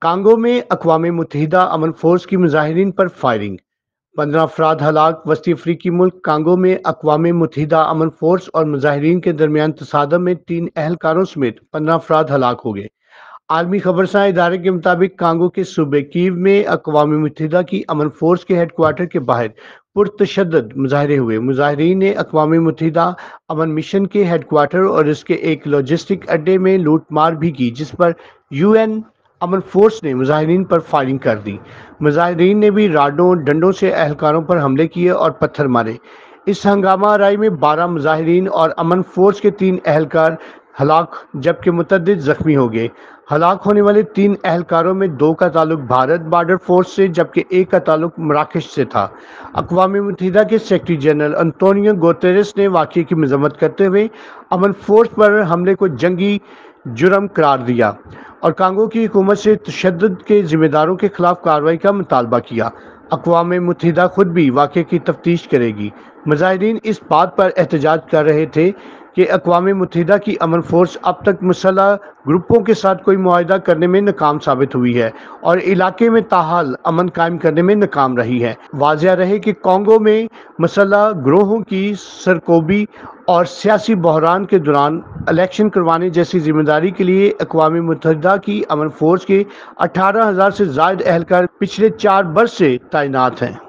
Congo میں اقوام متحدہ امن فورس کی مظاہرین پر فائرنگ، 15 افراد ہلاک۔ وسطی افریقی ملک کانگو میں اقوام متحدہ امن فورس اور مظاہرین کے درمیان تصادم میں 3 اہلکاروں سمیت 15 افراد ہلاک ہو گئے۔ عالمی خبرساں ادارے کے مطابق کانگو کے صوبے کیو میں اقوام متحدہ کی امن فورس کے ہیڈ کوارٹر کے باہر پرتشدد مظاہرے ہوئے۔ مظاہرین نے اقوام متحدہ امن مشن کے ہیڈ کوارٹر اور اس کے ایک لاجسٹک اڈے میں لوٹ مار بھی کی، جس پر یو این امن فورس نے مظاہرین پر فائرنگ کر دی۔ مظاہرین نے بھی راڈوں ڈنڈوں سے اہلکاروں پر حملے کیے اور پتھر مارے۔ اس ہنگامہ آرائی میں 12 مظاہرین اور امن فورس کے 3 اہلکار ہلاک جبکہ متعدد زخمی ہو گئے۔ ہلاک ہونے والے 3 اہلکاروں میں 2 کا تعلق بھارت بارڈر فورس سے جبکہ 1 کا تعلق مراکش سے تھا۔ اقوام متحدہ کے سیکرٹری جنرل انطونیو گوتریس نے واقعے کی مذمت کرتے ہوئے امن فورس پر حملے کو جنگی جرم قرار دیا اور کانگو کی حکومت سے تشدد کے ذمہ داروں کے خلاف کارروائی کا مطالبہ کیا۔ اقوام متحدہ خود بھی واقعے کی تفتیش کرے گی۔ مظاہرین اس بات پر احتجاج کر رہے تھے کہ اقوام متحدہ کی امن فورس اب تک مسلح گروپوں کے ساتھ کوئی معاہدہ کرنے میں ناکام ثابت ہوئی ہے اور علاقے میں تاحال امن قائم کرنے میں ناکام رہی ہے۔ واضح رہے کہ کانگو میں مسلح گروہوں کی سرکوبی اور سیاسی بحران کے دوران الیکشن کروانے جیسی ذمہ داری کے لیے اقوام متحدہ کی امن فورس کے 18,000 سے زائد اہلکار پچھلے 4 برس سے تعینات ہیں۔